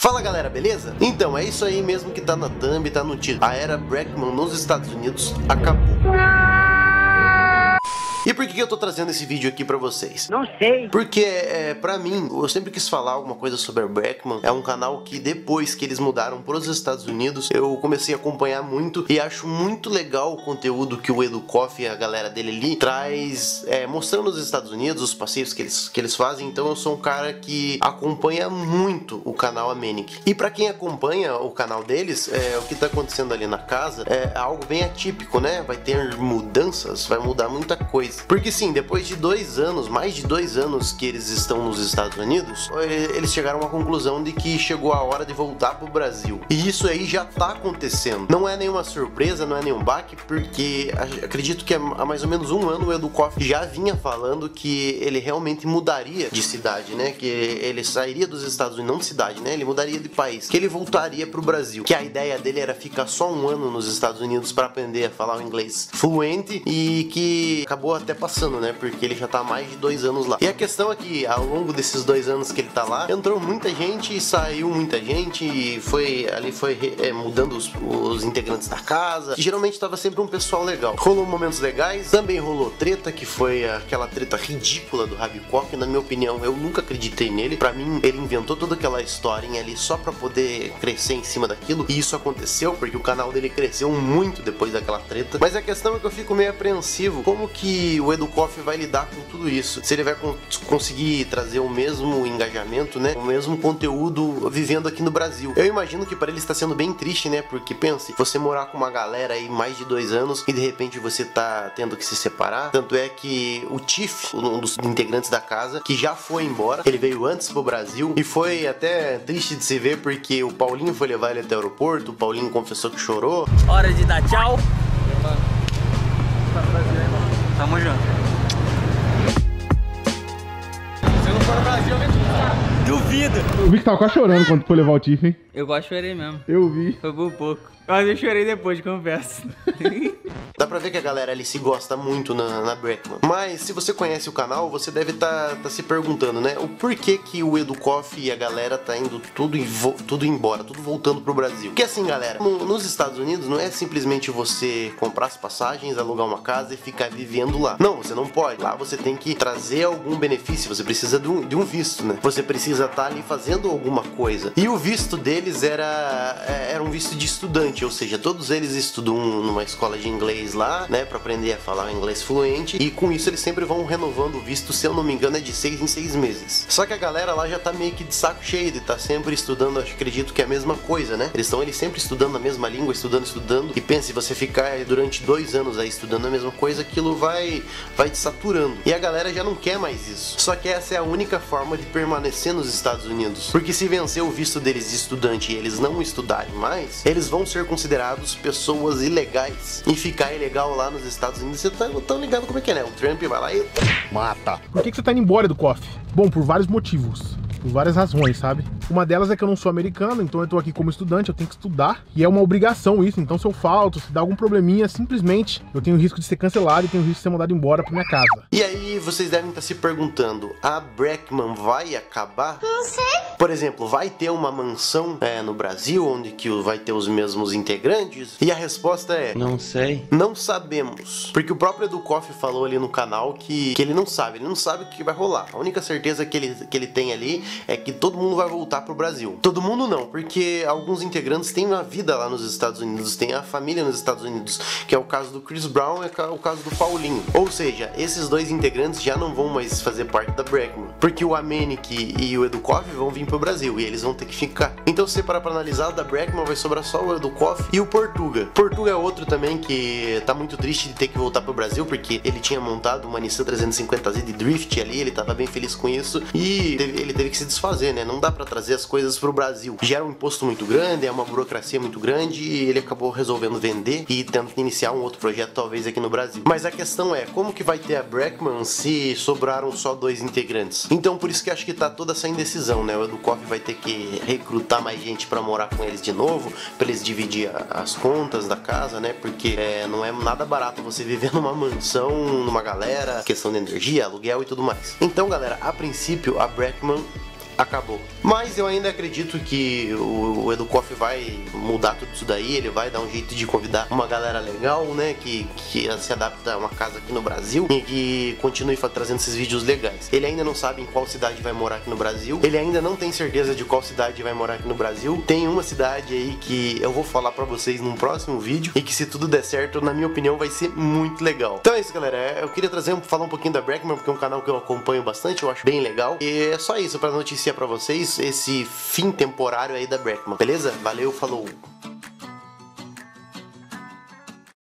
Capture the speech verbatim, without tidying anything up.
Fala galera, beleza? Então, é isso aí mesmo que tá na thumb, tá no título. A era Brackman nos Estados Unidos acabou. E por que eu tô trazendo esse vídeo aqui pra vocês? Não sei. Porque, é, pra mim, eu sempre quis falar alguma coisa sobre a Brackman. É um canal que depois que eles mudaram pros Estados Unidos, eu comecei a acompanhar muito e acho muito legal o conteúdo que o Educoff e a galera dele ali traz, é, mostrando os Estados Unidos, os passeios que eles, que eles fazem. Então eu sou um cara que acompanha muito o canal Amenic. E pra quem acompanha o canal deles, é, o que tá acontecendo ali na casa é algo bem atípico, né? Vai ter mudanças, vai mudar muita coisa. Porque sim, depois de dois anos, mais de dois anos que eles estão nos Estados Unidos, eles chegaram a uma conclusão de que chegou a hora de voltar pro Brasil. E isso aí já tá acontecendo. Não é nenhuma surpresa, não é nenhum baque, porque acredito que há mais ou menos um ano o Educoff já vinha falando que ele realmente mudaria de cidade, né? Que ele sairia dos Estados Unidos, não de cidade, né? Ele mudaria de país, que ele voltaria pro Brasil. Que a ideia dele era ficar só um ano nos Estados Unidos para aprender a falar o inglês fluente e que acabou até passando, né? Porque ele já tá há mais de dois anos lá. E a questão é que ao longo desses dois anos que ele tá lá, entrou muita gente e saiu muita gente e foi ali foi é, mudando os, os integrantes da casa. E geralmente tava sempre um pessoal legal. Rolou momentos legais, também rolou treta, que foi aquela treta ridícula do Rabicock. Na minha opinião, eu nunca acreditei nele. Pra mim, ele inventou toda aquela historinha ali só pra poder crescer em cima daquilo. E isso aconteceu porque o canal dele cresceu muito depois daquela treta. Mas a questão é que eu fico meio apreensivo. Como que o Educoff vai lidar com tudo isso? Se ele vai con conseguir trazer o mesmo engajamento, né? O mesmo conteúdo vivendo aqui no Brasil. Eu imagino que para ele está sendo bem triste, né? Porque pense, você morar com uma galera aí mais de dois anos e de repente você tá tendo que se separar. Tanto é que o Tiff, um dos integrantes da casa, que já foi embora, ele veio antes pro Brasil e foi até triste de se ver porque o Paulinho foi levar ele até o aeroporto, o Paulinho confessou que chorou. Hora de dar tchau. Tamo junto. Se eu não for no Brasil, eu venho te Duvido. Eu vi que tava quase chorando quando foi levar o Tiff, hein? Eu quase chorei mesmo. Eu vi. Foi por pouco. Mas eu chorei depois, confesso. Dá pra ver que a galera ali se gosta muito na, na Brackman. Mas se você conhece o canal, você deve tá, tá se perguntando, né? O porquê que o Educoff e a galera tá indo tudo, tudo embora, tudo voltando pro Brasil. Porque assim, galera, no, nos Estados Unidos não é simplesmente você comprar as passagens, alugar uma casa e ficar vivendo lá. Não, você não pode. Lá você tem que trazer algum benefício, você precisa de um, de um visto, né? Você precisa estar ali fazendo alguma coisa. E o visto deles era, era um visto de estudante. Ou seja, todos eles estudam numa escola de inglês lá, né, pra aprender a falar inglês fluente, e com isso eles sempre vão renovando o visto, se eu não me engano é de seis em seis meses. Só que a galera lá já tá meio que de saco cheio de tá sempre estudando, acho, acredito que é a mesma coisa, né? Eles estão eles sempre estudando a mesma língua, estudando, estudando, e pense, você ficar durante dois anos aí estudando a mesma coisa, aquilo vai, vai te saturando. E a galera já não quer mais isso. Só que essa é a única forma de permanecer nos Estados Unidos. Porque se vencer o visto deles de estudante e eles não estudarem mais, eles vão ser considerados pessoas ilegais. E ficar ilegal lá nos Estados Unidos, você tá tão ligado como é que é, né? O Trump vai lá e mata. Por que, que você tá indo embora do Coff? Bom, por vários motivos. Por várias razões, sabe? Uma delas é que eu não sou americano, então eu tô aqui como estudante, eu tenho que estudar. E é uma obrigação isso, então se eu falto, se dá algum probleminha, simplesmente eu tenho risco de ser cancelado e tenho risco de ser mandado embora pra minha casa. E aí vocês devem estar se perguntando, a Brackman vai acabar? Não sei. Por exemplo, vai ter uma mansão é, no Brasil, onde que vai ter os mesmos integrantes? E a resposta é... Não sei. Não sabemos. Porque o próprio Educoff falou ali no canal que, que ele não sabe, ele não sabe o que vai rolar. A única certeza que ele, que ele tem ali é que todo mundo vai voltar pro Brasil. Todo mundo não, porque alguns integrantes têm uma vida lá nos Estados Unidos, tem a família nos Estados Unidos, que é o caso do Chris Brown e é o caso do Paulinho. Ou seja, esses dois integrantes já não vão mais fazer parte da Brackman, porque o Amenic e o Educoff vão vir pro Brasil e eles vão ter que ficar. Então se você parar pra analisar, da Brackman vai sobrar só o Educoff e o Portuga. Portuga é outro também que tá muito triste de ter que voltar pro Brasil, porque ele tinha montado uma Nissan trezentos e cinquenta Z de drift ali, ele tava bem feliz com isso e teve, ele teve que se desfazer, né? Não dá pra trazer as coisas pro Brasil. Gera um imposto muito grande, é uma burocracia muito grande e ele acabou resolvendo vender e tendo que iniciar um outro projeto talvez aqui no Brasil. Mas a questão é, como que vai ter a Brackman se sobraram só dois integrantes? Então por isso que acho que tá toda essa indecisão, né? O Educoff vai ter que recrutar mais gente pra morar com eles de novo, pra eles dividir as contas da casa, né? Porque é, não é nada barato você viver numa mansão, numa galera, questão de energia, aluguel e tudo mais. Então galera, a princípio a Brackman acabou. Mas eu ainda acredito que o, o Educoff vai mudar tudo isso daí, ele vai dar um jeito de convidar uma galera legal, né, que, que se adapta a uma casa aqui no Brasil e que continue trazendo esses vídeos legais. Ele ainda não sabe em qual cidade vai morar aqui no Brasil, ele ainda não tem certeza de qual cidade vai morar aqui no Brasil. Tem uma cidade aí que eu vou falar pra vocês num próximo vídeo e que, se tudo der certo, na minha opinião vai ser muito legal. Então é isso, galera, eu queria trazer, falar um pouquinho da Breckman, porque é um canal que eu acompanho bastante, eu acho bem legal, e é só isso pra noticiar pra vocês esse fim temporário aí da Breckman, beleza? Valeu, falou!